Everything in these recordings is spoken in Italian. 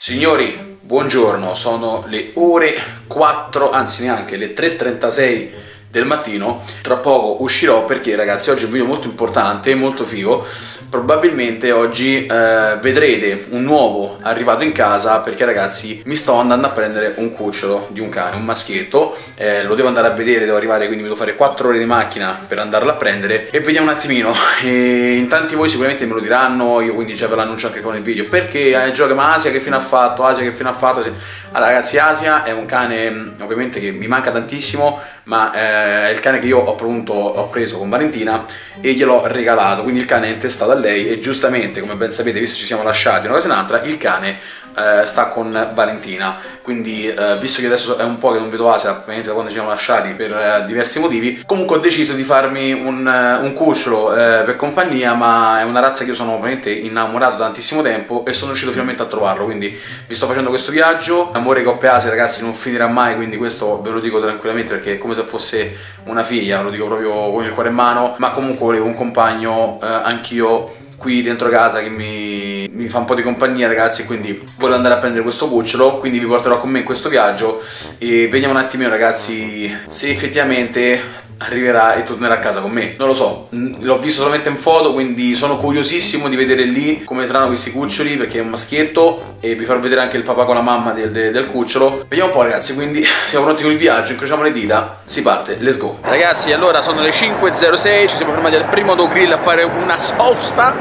Signori, buongiorno, sono le ore 4, anzi neanche, le 3:36 del mattino. Tra poco uscirò perché, ragazzi, oggi è un video molto importante, molto figo. Probabilmente oggi vedrete un nuovo arrivato in casa perché, ragazzi, mi sto andando a prendere un cucciolo di un cane, un maschietto. Lo devo andare a vedere, devo arrivare, quindi mi devo fare 4 ore di macchina per andarlo a prendere e vediamo un attimino. E in tanti voi sicuramente me lo diranno, io quindi già ve l'annuncio anche con il video, perché gioca, ma Asia che fine ha fatto? Asia che fine ha fatto? Allora, ragazzi, Asia è un cane ovviamente che mi manca tantissimo, ma è il cane che io ho preso con Valentina e gliel'ho regalato, quindi il cane è intestato a lei e giustamente, come ben sapete, visto che ci siamo lasciati una cosa e un'altra, il cane sta con Valentina, quindi visto che adesso è un po' che non vedo Asia, ovviamente da quando ci siamo lasciati per diversi motivi, comunque ho deciso di farmi un cucciolo per compagnia, ma è una razza che io sono veramente innamorato da tantissimo tempo e sono riuscito finalmente a trovarlo, quindi mi sto facendo questo viaggio. L'amore che ho per Asia, ragazzi, non finirà mai, quindi questo ve lo dico tranquillamente perché è come se fosse una figlia, lo dico proprio con il cuore in mano, ma comunque volevo un compagno anch'io qui dentro casa che mi fa un po' di compagnia, ragazzi, quindi volevo andare a prendere questo cucciolo, quindi vi porterò con me in questo viaggio e vediamo un attimino, ragazzi, se effettivamente arriverà e tornerà a casa con me. Non lo so, l'ho visto solamente in foto, quindi sono curiosissimo di vedere lì come saranno questi cuccioli, perché è un maschietto, e vi farò vedere anche il papà con la mamma del cucciolo. Vediamo un po', ragazzi, quindi siamo pronti con il viaggio, incrociamo le dita, si parte, let's go. Ragazzi, allora sono le 5:06, ci siamo fermati al primo do grill a fare una sosta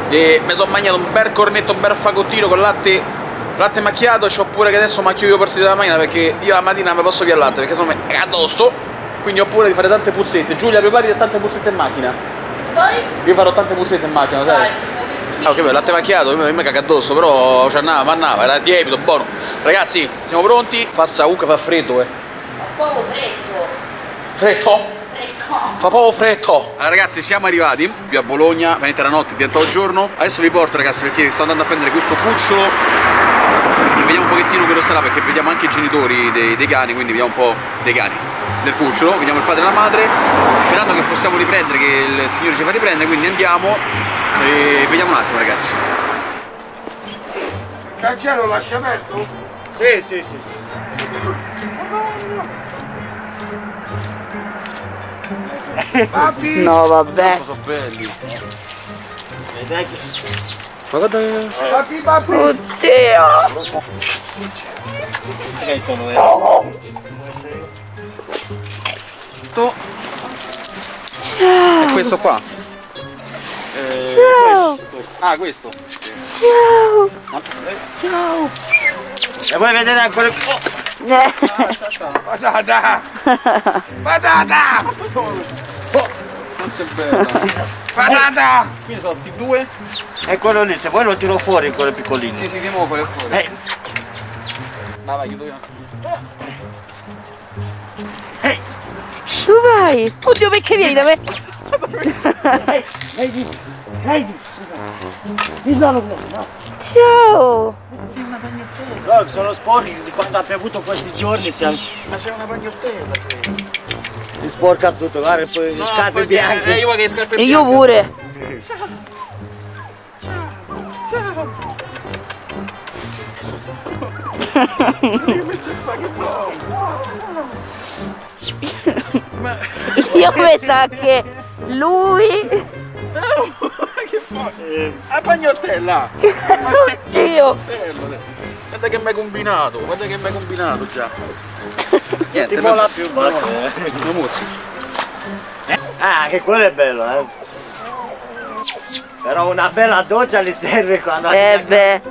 e mi sono mangiato un bel cornetto, un bel fagottino con latte macchiato. C'ho pure che adesso macchio io per sedere la macchina perché io la mattina non mi posso via il latte perché sono addosso. Quindi ho paura di fare tante puzzette. Giulia, prepari tante puzzette in macchina. Poi? Io farò tante puzzette in macchina, sai? Ah, ok, beh, latte macchiato, io mi cago addosso, però c'annava, era tiepido, buono. Ragazzi, siamo pronti? Fa freddo, Fa poco freddo. Freddo? Freddo. Fa poco freddo. Allora, ragazzi, siamo arrivati qui a Bologna, venite la notte, è diventato giorno. Adesso vi porto, ragazzi, perché sto andando a prendere questo cucciolo e vediamo un pochettino che lo sarà, perché vediamo anche i genitori dei cani, quindi vediamo un po' dei cani, del cucciolo, vediamo il padre e la madre, sperando che possiamo riprendere, che il signore ci fa riprendere, quindi andiamo e vediamo un attimo, ragazzi. Il cancello lo lasci aperto? Sì. Papi! No, vabbè. Sono belli. Ma guarda... Papi! Oddio! Che sono Ciao! È questo qua? Ciao! Ah, questo? Ciao! Ciao! E vuoi vedere ancora? Patata! Patata! Quanto è bella! Patata! Qui sono sti due? E quello lì, se vuoi lo tiro fuori, quello piccolino. Sì, di nuovo fuori. Vai, chiudo io. Dove vai? Oddio, perché vieni da me? Ciao! No, sono sporchi di quando ha piovuto questi giorni. Ma c'è una bagnottella. Si sporca tutto, guarda, poi no, scarpe bianche. Io che scarpe E io pure. Io pensavo che lui... Che fa? La bagnottella! Oddio! Guarda che mi hai combinato, già! Niente, Tipo la più una mossi. Ah, che quello è bello, Però una bella doccia gli serve quando... beh...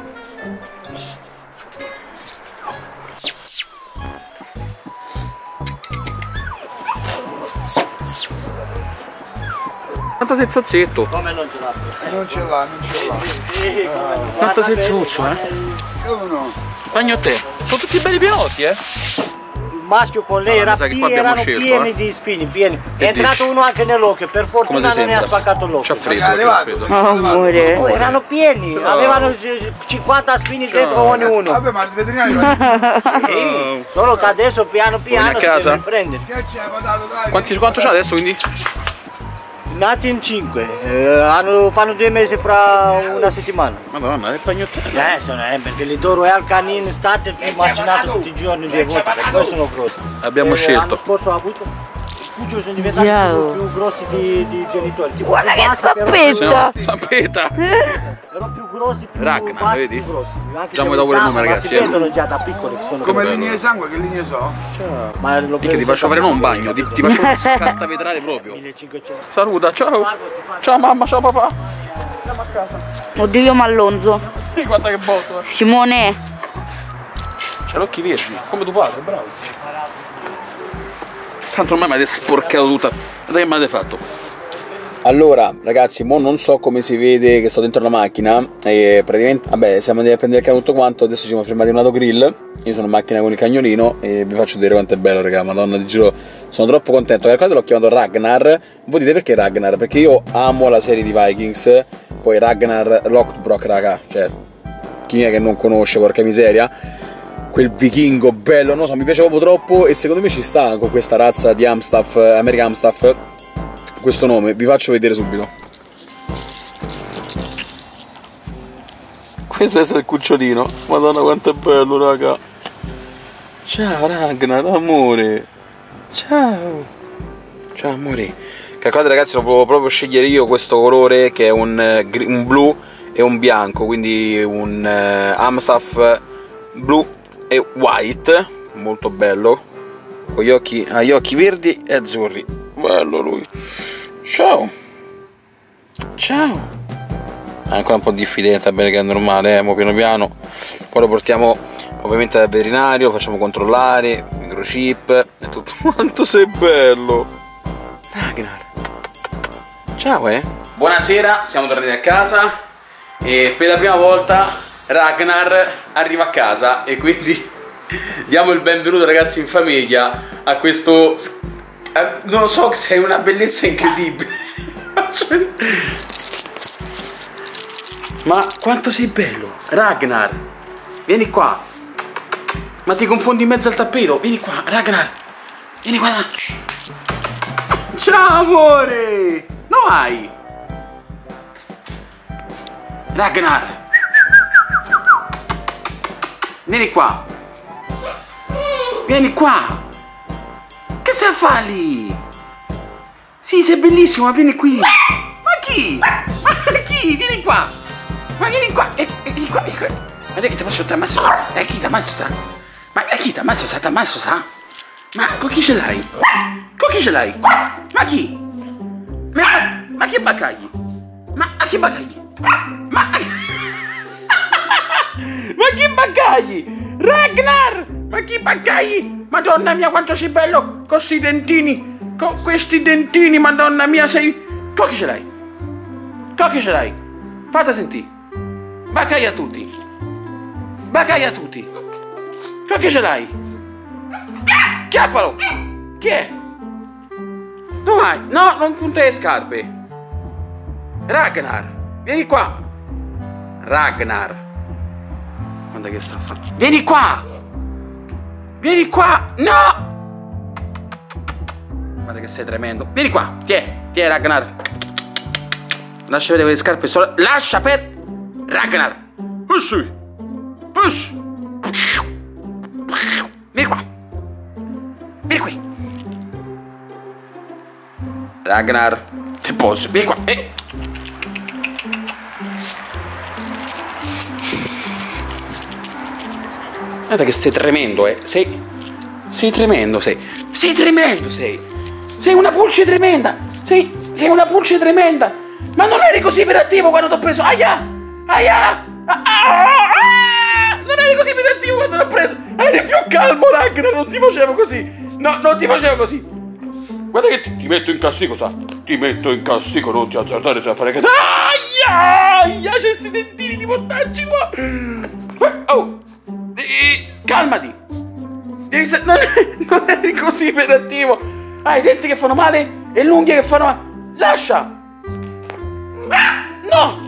Quanto sei zazzetto? Come non ce l'ha? Non ce l'ha. Quanto sei zuzzo, Come no? Bagnottella. Sono tutti belli pienotti, Il maschio con lei mi sa che qua abbiamo erano scelto, pieni di spini, pieni. È entrato uno anche nell'occhio, per fortuna non ne ha spaccato l'occhio. C'ha freddo, Amore. Oh, erano pieni, avevano 50 spini dentro ognuno. Vabbè, ma il veterinario Sì, solo che adesso piano piano a si casa? deve prendere. che c'è patato, dai. Quanto c'ha adesso, quindi? Nati in 5, fanno 2 mesi fra una settimana. Madonna, è pagnottello. Perché le loro è al canino in estate, più macinato tutti i giorni 2 volte, perché poi sono grossi. Abbiamo scelto. L'anno scorso ho avuto, i cuccioli sono diventati più grossi di genitori. Tipo, guarda che zappetta! Zappetta! Però più grossi, più Ragnar, bassi, vedi? più grossi. Già mi do pure il nome, ragazzi. Si vedono già da piccoli che sono Come grossi. linee di sangue, che linee so? Ma lo Che ti faccio fare non un bagno, ti faccio scartavetrare proprio. 1500. Saluta, ciao! Ciao mamma, ciao papà! Andiamo a casa. Oddio, io Mallonzo. Guarda che botto! Simone. C'ha l'occhi verdi, come tuo padre, bravo! Tanto ormai mi avete sporcato tutta. Guarda che mi avete fatto. Allora, ragazzi, mo non so come si vede che sto dentro la macchina e praticamente, vabbè, siamo andati a prendere il cane tutto quanto, adesso ci siamo fermati in un autogrill, io sono in macchina con il cagnolino e vi faccio vedere quanto è bello, raga, madonna, ti giuro, sono troppo contento. Guardate, l'ho chiamato Ragnar, voi dite perché Ragnar? Perché io amo la serie di Vikings, poi Ragnar Lothbrok, raga, cioè, chi è che non conosce, porca miseria, quel vichingo bello, non so, mi piace proprio troppo e secondo me ci sta con questa razza di Amstaff, American Amstaff, questo nome, vi faccio vedere subito. Questo è il cucciolino, madonna quanto è bello, raga. Ciao Ragnar, amore. Ciao. Ciao amore. Calcolate ragazzi, lo volevo proprio scegliere io questo colore che è un blu e un bianco, quindi un Amstaff blu e white, molto bello, con gli occhi verdi e azzurri, bello lui. Ciao. Ciao. Ancora un po' di diffidenza, bene che è normale, mo piano piano. Poi lo portiamo ovviamente dal veterinario, lo facciamo controllare, microchip e tutto. Quanto sei bello, Ragnar. Ciao Buonasera, siamo tornati a casa e per la prima volta Ragnar arriva a casa e quindi diamo il benvenuto ragazzi in famiglia a questo, non lo so, sei una bellezza incredibile. Ma quanto sei bello, Ragnar. Vieni qua. Ma ti confondi in mezzo al tappeto. Vieni qua, Ragnar. Vieni qua. Ciao amore. No hai. Ragnar. Vieni qua. Vieni qua. Che stai a fare lì? Sì, sei bellissimo, ma vieni qui. Ma chi? Ma chi? Vieni qua. Ma vieni qua. Vieni qua, vieni qua. Guarda che ti faccio t'ammazzo. Chi t'ammazzo sta? Ma chi t'ammazzo sta? T'ammazzo sta? Ma con chi ce l'hai? Con chi ce l'hai? Ma chi? Ma che baccagli? Ma a che baccagli? Ma che baccagli? Ragnar! Ma che baccagli? Madonna mia quanto sei bello con questi dentini. Con questi dentini, madonna mia sei. Con chi ce l'hai? Con chi ce l'hai? Fate sentire. Baccaglia a tutti. Baccaglia a tutti. Con chi ce l'hai? Chiappalo. Chi è? Dove vai? No, non puntare le scarpe. Ragnar, vieni qua. Ragnar. Guarda che sta a fare. Vieni qua. Vieni qua. No. Guarda che sei tremendo. Vieni qua. Chi è Ragnar? Lascia vedere quelle scarpe solo. Lascia per Ragnar. Push. Push. Vieni qua. Vieni qui. Ragnar. Te posso. Vieni qua. Guarda che sei tremendo, sei tremendo, sei tremendo, sei una pulce tremenda, sei una pulce tremenda, ma non eri così iperattivo quando t'ho preso, aia, non eri così iperattivo quando t'ho preso, eri più calmo Ragnar, non ti facevo così, no, non ti facevo così, guarda che ti metto in castigo, sa, ti metto in castigo, non ti azzardare a fare che, aia, c'è sti dentini di mortacci qua, oh. Calmati. Non eri così iperattivo. Hai i denti che fanno male e le unghie che fanno male. Lascia. No.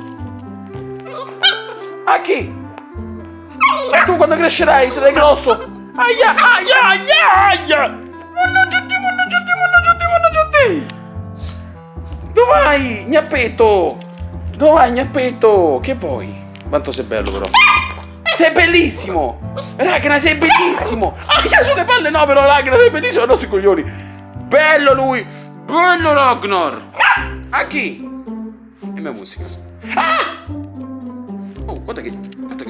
A chi? Ma tu quando crescerai sarai grosso. Aia. Mannaggia te. Dove dove vai? Gnappetto! Dove vai, Gnappetto? Che vuoi? Quanto sei bello però. Sei bellissimo! Ragnar, sei bellissimo! Ah, sulle palle no però, Ragnar, sei bellissimo, non sui coglioni! Bello lui! Bello Ragnar! A chi? E mia musica. Ah! Oh, guarda che...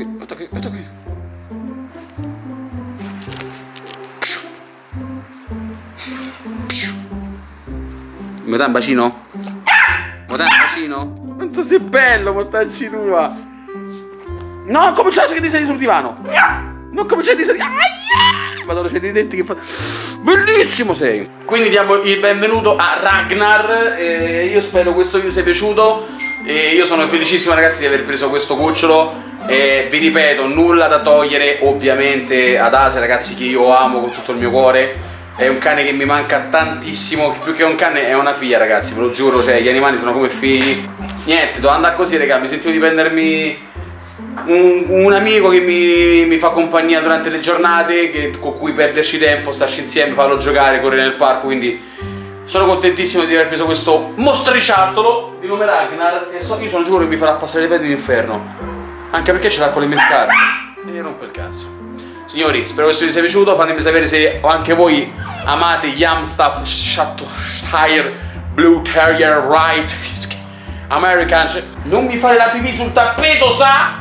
Mi dai un bacino? Mi dai un bacino? Quanto sei bello, mortacci tua! No, cominciate che ti sei sul divano! Non cominciate a salire! Madonna, c'è dei denti che fa... Bellissimo sei! Quindi diamo il benvenuto a Ragnar. Io spero questo video sia piaciuto. Io sono felicissimo, ragazzi, di aver preso questo cucciolo. Vi ripeto, nulla da togliere ovviamente ad Asia, ragazzi, che io amo con tutto il mio cuore. È un cane che mi manca tantissimo. Più che un cane è una figlia, ragazzi, ve lo giuro. Cioè, gli animali sono come figli. Niente, devo andare così, raga. Mi sentivo di prendermi un amico che mi fa compagnia durante le giornate, con cui perderci tempo, starci insieme, farlo giocare, correre nel parco. Quindi sono contentissimo di aver preso questo mostriciattolo di nome Ragnar. E io sono sicuro che mi farà passare le pedre d'inferno, anche perché ce l'ha con le mie scarpe e mi rompe il cazzo. Signori, spero che questo vi sia piaciuto. Fatemi sapere se anche voi amate gli Amstaff Shire Blue Terrier Right American. Non mi fare la pipì sul tappeto, sa?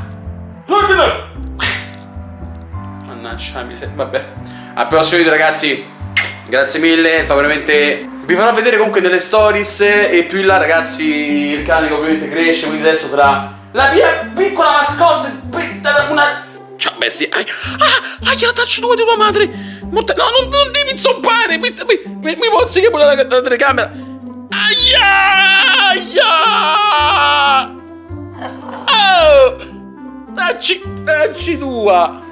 Mannaggia, vabbè. Al prossimo video, ragazzi. Grazie mille, stavo veramente... Vi farò vedere comunque nelle stories. E più in là, ragazzi, il cane che ovviamente cresce. Quindi adesso sarà la mia piccola mascotte. Una... Ciao bestia. Io tacci tua di tua madre. No, non devi inzoppare. Mi mozzichi pure la telecamera. Oh, tacci tua.